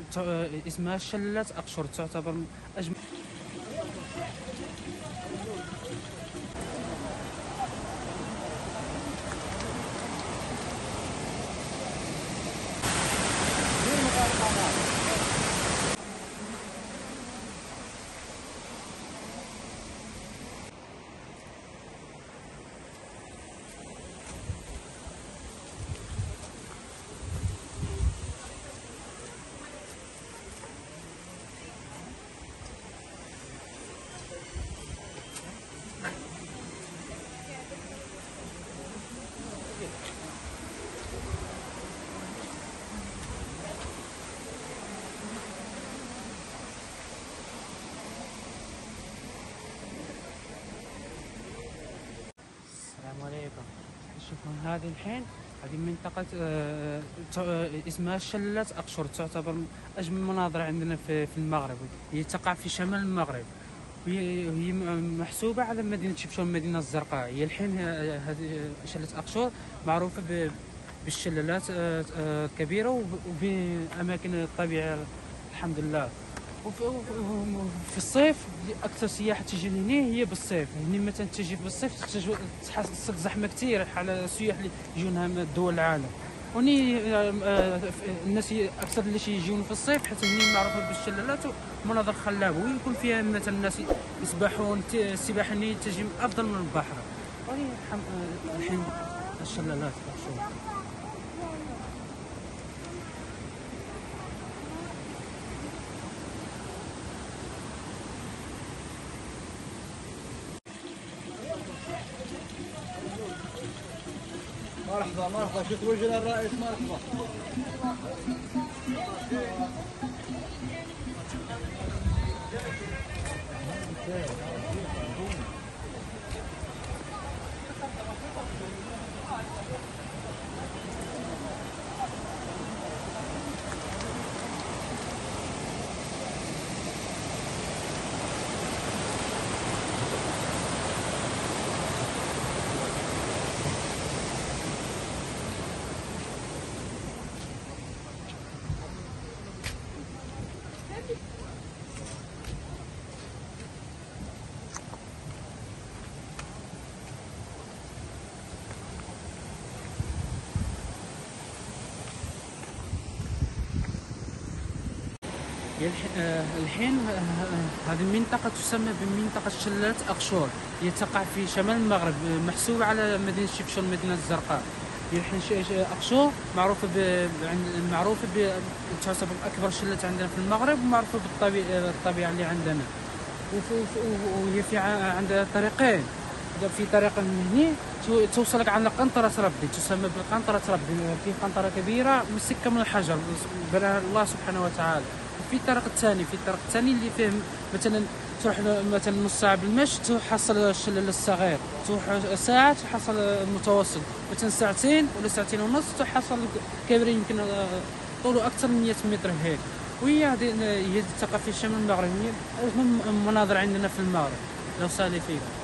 اسمها شلالات أقشور، تعتبر أجمل. السلام عليكم. شوفوا هذه الحين، هذه منطقة اسمها شلالات أقشور، تعتبر أجمل مناظر عندنا في المغرب. هي تقع في شمال المغرب، وهي محسوبة على مدينة شفشاون، المدينة الزرقاء. هي الحين هذه شلالات أقشور معروفة بالشلالات الكبيرة وفي أماكن الطبيعة الحمد لله. وفي الصيف اكثر سياحه تجي لهنا هي بالصيف. هنا مثلا تجي بالصيف تحصل زحمه كثير على السياح اللي يجونها من دول العالم. وني الناس اكثر اللي يجون في الصيف، حتى هنا معروفه بالشلالات ومناظر خلابه، ويكون فيها مثلا الناس يسبحون. السباحه هنا تجي افضل من البحر. الحين الشلالات شوف. مرحبا مرحبا، شكرا وجه الرئيس. مرحبا. الحين هذه المنطقة تسمى بمنطقة شلالات أقشور. هي تقع في شمال المغرب، محسوبة على مدينة شفشاون، المدينة الزرقاء. هي الحين أقشور معروفة تعتبر أكبر شلالات عندنا في المغرب، ومعروفة بالطبيعة اللي عندنا. وهي في عندها طريقين. في طريقة من هنا توصلك عند قنطرة ربي، تسمى بقنطرة ربي. في قنطرة كبيرة مسكة من الحجر بناها الله سبحانه وتعالى. في الطريق الثاني اللي فيه مثلا تروح مثلا نص ساعة بالمشي تحصل الشلال الصغير، تروح ساعة تحصل المتوسط، مثلا ساعتين ولا ساعتين ونص تحصل كبير، يمكن طوله أكثر من 100 متر هيك. وهي هذه تقع في شمال المغرب. هي أجمل مناظر عندنا في المغرب لو سالي فيها.